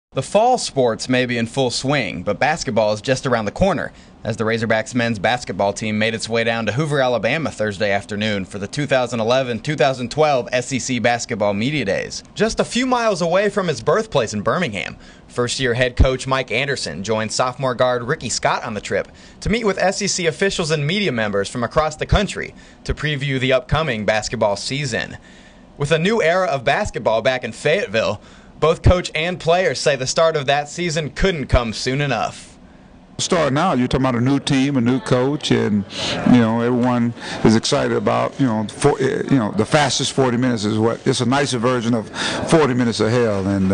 The fall sports may be in full swing, but basketball is just around the corner as the Razorbacks men's basketball team made its way down to Hoover, Alabama Thursday afternoon for the 2011-2012 SEC Basketball Media Days. Just a few miles away from his birthplace in Birmingham, first-year head coach Mike Anderson joined sophomore guard Ricky Scott on the trip to meet with SEC officials and media members from across the country to preview the upcoming basketball season. With a new era of basketball back in Fayetteville, both coach and players say the start of that season couldn't come soon enough. Starting out, you're talking about a new team, a new coach, and everyone is excited about the fastest 40 minutes is what it's a nicer version of 40 minutes of hell, and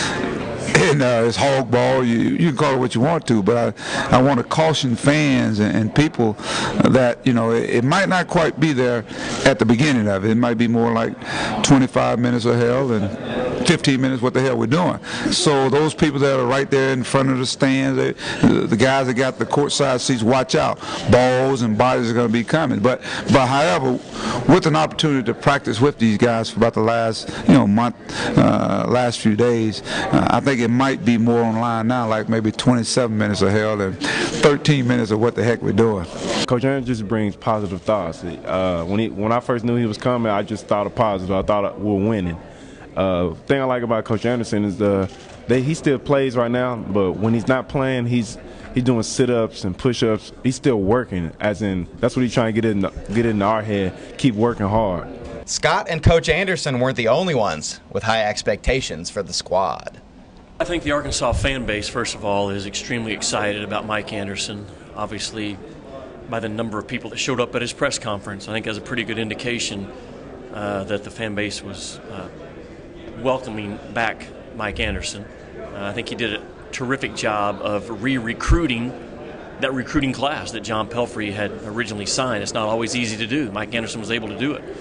it's hog ball. You can call it what you want to, but I want to caution fans and people that it might not quite be there at the beginning of it. It might be more like 25 minutes of hell and 15 minutes what the hell we're doing. So those people that are right there in front of the stands, the guys that got the courtside seats, watch out. Balls and bodies are going to be coming. But however, with an opportunity to practice with these guys for about the last month, last few days, I think it might be more online now, like maybe 27 minutes of hell and 13 minutes of what the heck we're doing. Coach Anderson just brings positive thoughts. When I first knew he was coming, I just thought of positive. I thought we were winning. Thing I like about Coach Anderson is he still plays right now, but when he's not playing, he's doing sit-ups and push-ups. He's still working, as in that's what he's trying to get into our head. Keep working hard. Scott and Coach Anderson weren't the only ones with high expectations for the squad. I think the Arkansas fan base, first of all, is extremely excited about Mike Anderson. Obviously, by the number of people that showed up at his press conference, I think that's a pretty good indication that the fan base was welcoming back Mike Anderson. I think he did a terrific job of re-recruiting that recruiting class that John Pelphrey had originally signed. It's not always easy to do. Mike Anderson was able to do it.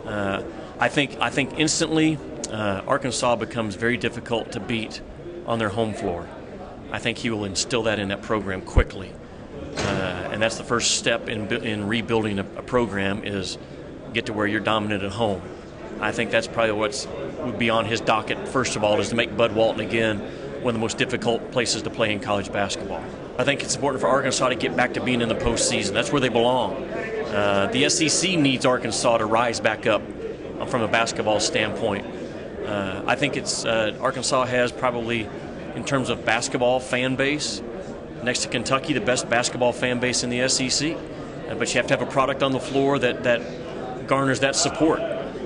I think instantly Arkansas becomes very difficult to beat on their home floor. I think he will instill that in that program quickly. And that's the first step in rebuilding a program, is get to where you're dominant at home. I think that's probably would be on his docket, first of all, is to make Bud Walton again one of the most difficult places to play in college basketball. I think it's important for Arkansas to get back to being in the postseason. That's where they belong. The SEC needs Arkansas to rise back up from a basketball standpoint. I think Arkansas has probably, in terms of basketball fan base, next to Kentucky, the best basketball fan base in the SEC. But you have to have a product on the floor that garners that support.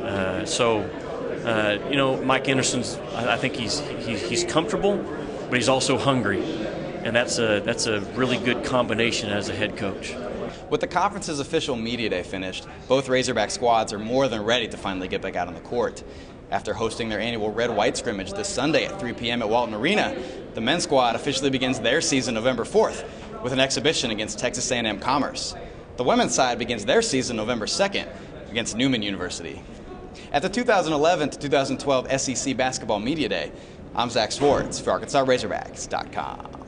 Mike Anderson's, I think he's comfortable, but he's also hungry, and that's a really good combination as a head coach. With the conference's official media day finished, both Razorback squads are more than ready to finally get back out on the court. After hosting their annual red-white scrimmage this Sunday at 3 p.m. at Walton Arena, the men's squad officially begins their season November 4th with an exhibition against Texas A&M Commerce. The women's side begins their season November 2nd against Newman University. At the 2011-2012 SEC Basketball Media Day, I'm Zach Swartz for ArkansasRazorbacks.com.